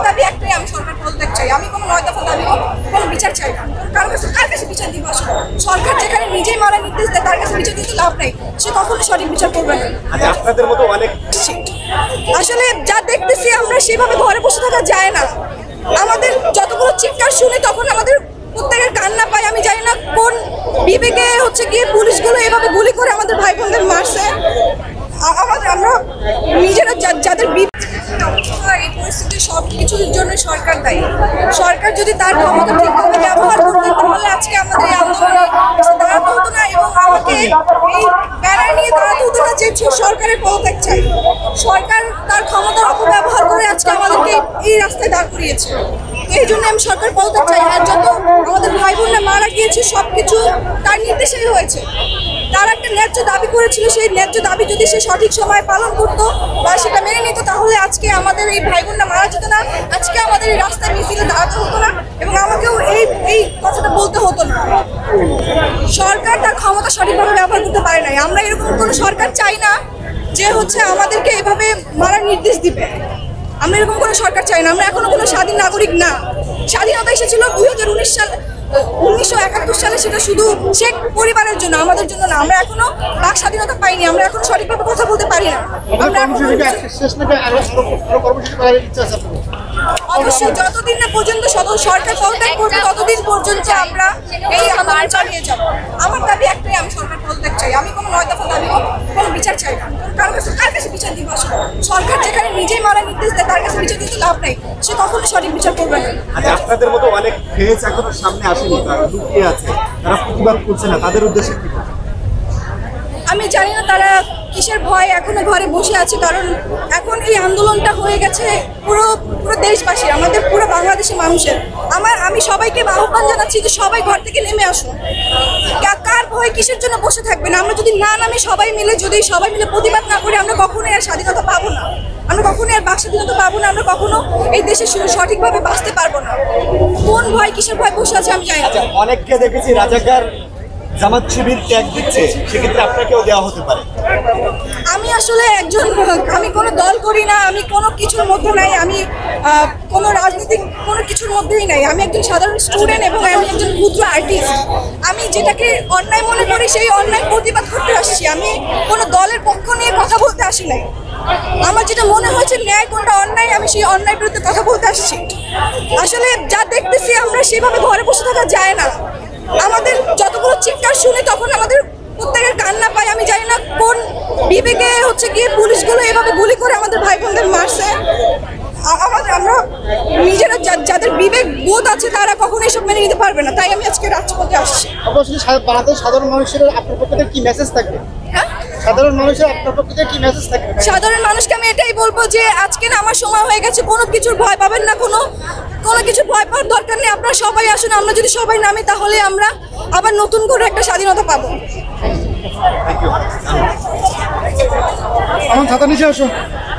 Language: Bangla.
দাবি একটাই, আমি সরকার পদত্যাগ চাই। আমি কোনো 9 দফা দাবি কোনো বিচার চাই না। কার কাছে বিচার দিব? আসলে সরকার যেখানে নিজেই মারা নির্দেশ দেয় তার কাছে বিচার দিতে লাভ নেই, সে কখনো সঠিক বিচার করবে না। আপনাদের মতো অনেক আসলে যা দেখতেছি আমরা সেভাবে ঘরে বসে থাকা যায় না। আমাদের যতগুলো চিৎকার শুনি তখন আমাদের প্রত্যেকের কান্না পায়। আমি জানি না কোন বিবেকে গিয়ে পুলিশগুলো এভাবে গুলি করে আমাদের ভাই বোনদের মারছে। আমরা নিজেরা যাদের এই পরিস্থিতি সব কিছুর জন্য সরকার দায়ী। সরকার যদি তার ক্ষমতা ঠিকভাবে ব্যবহার করতে তাহলে আজকে আমাদের এই আন্দোলনে দাঁড়াতে হতো না এবং আমাকে এই প্যারায় নিয়ে দাঁড়াতে হতো না যে সরকারের পদত্যাগ চাই। সরকার তার ক্ষমতার অপব্যবহার করে আজকে আমাদেরকে এই রাস্তায় দাঁড় করিয়েছে। এই জন্য আমি সরকার পদত্যাগ চাই। আর যত আমাদের ভাই বোনরা মারা গিয়েছে সবকিছু তার নির্দেশেই হয়েছে। তার একটা ন্যায্য দাবি করেছিল, সেই ন্যায্য দাবি যদি সে সঠিক সময় পালন করতো বা সেটা মেনে নিত তাহলে আজকে আমাদের এই ভাই বোনরা মারা যেত না, আজকে আমাদের এই রাস্তায় মিছিলে দাঁড়াতে হতো না এবং আমাকেও এই কথাটা বলতে হতো না। সরকার তার ক্ষমতা সঠিকভাবে ব্যবহার করতে পারে নাই। আমরা এরকম কোনো সরকার চাই না যে আমাদেরকে এভাবে মারার নির্দেশ দিবে। আমরা এরকম কোনো সরকার চাই না। আমরা এখনো কোনো স্বাধীন নাগরিক না। স্বাধীনতা এসেছিল 2019 সালে, 1971 সালে। সেটা শুধু শেখ পরিবারের জন্য, আমাদের জন্য না। আমরা এখনো বাক স্বাধীনতা পাইনি। আমরা এখন সঠিকভাবে কথা বলতে পারি না। অবশ্যই যতদিন না পর্যন্ত সরকার পদত্যাগ করবে ততদিন পর্যন্ত আমরা এই আন্দোলন চালিয়ে যাব। আমার দাবি একটাই, আমি সরকার পদত্যাগ চাই। আমি কোনো 9 দফা দাবি কোনো বিচার চাই না। কার কাছে বিচার দিব? আসলে সরকার যেখানে নিজেই মারা নির্দেশ দেয় তার কাছে বিচার দিতে লাভ নেই, সে কখনো সঠিক বিচার করবে না। আপনাদের মতো অনেক ফেস এখনো সামনে আসেনি, তারা লুকিয়ে আছে, তারা প্রতিবাদ করছে না, তাদের উদ্দেশ্যে কি? আমি জানি না তারা কিসের ভয় এখনো ঘরে বসে আছে, কারণ এখন এই আন্দোলনটা হয়ে গেছে পুরো দেশবাসী, আমাদের পুরো বাংলাদেশের মানুষের। আমি সবাইকে আহ্বান জানাচ্ছি যে সবাই ঘর থেকে নেমে আসুন। কার ভয় কিসের জন্য বসে থাকবেন? আমরা যদি না নামে সবাই মিলে প্রতিবাদ না করে আমরা কখনোই আর স্বাধীনতা পাবো না। আমরা কখনোই আর বাক স্বাধীনতা পাবো না। আমরা কখনো এই দেশে সঠিকভাবে বাঁচতে পারবো না। কোন ভয় কিসের ভয় বসে আছে আমি জানি না। অনেককে দেখেছি রাজাকার জামাত শিবির ত্যাগ দিচ্ছে, সেক্ষেত্রে আপনাকেও দেওয়া হতে পারে। আমি আসলে আমি কোনো দল করি না, আমি কোনো কিছুর মধ্যে নাই, আমি কোনো রাজনীতিক কোনো কিছুর মধ্যেই নাই। আমি একজন সাধারণ স্টুডেন্ট এবং আমি একজন ক্ষুদ্র আর্টিস্ট। আমি যেটাকে অন্যায় মনে করি সেই অন্যায় প্রতিবাদ করতে আসছি। আমি কোনো দলের পক্ষ নিয়ে কথা বলতে আসি নাই। আমার যেটা মনে হয়েছে ন্যায় কোনটা অন্যায়, আমি সেই অন্যায় বিরুদ্ধে কথা বলতে আসছি। আসলে যা দেখতেছি আমরা সেভাবে ঘরে বসে থাকা যায় না। আমাদের যতগুলো চিৎকার শুনি তখন আমাদের প্রত্যেকের কান্না পায়। আমি জানি না কোন বিবেকে গিয়ে পুলিশগুলো এভাবে গুলি করে আমাদের ভাই বোনদের মারছে। আমরা নিজেরা যাদের বিবেক বোধ আছে তারা কখনো এসব মেনে নিতে পারবে না। তাই আমি আজকে রাজপথে আসছি। অবশ্যই সাধারণ মানুষের আপনার পক্ষ থেকে কি মেসেজ থাকবে? সাধারণ মানুষের আপনার পক্ষ থেকে কি মেসেজ থাকবে? সাধারণ মানুষকে আমি এটাই বলবো যে আজকে নামার সময় হয়ে গেছে, কোনো কিছুর ভয় পাবেন না, কোনো কিছু ভয় পাওয়ার দরকার নেই। আপনারা সবাই আসুন। আমরা যদি সবাই নামি তাহলে আমরা আবার নতুন করে একটা স্বাধীনতা পাবো। আমার ছাতা নিচে আসুন।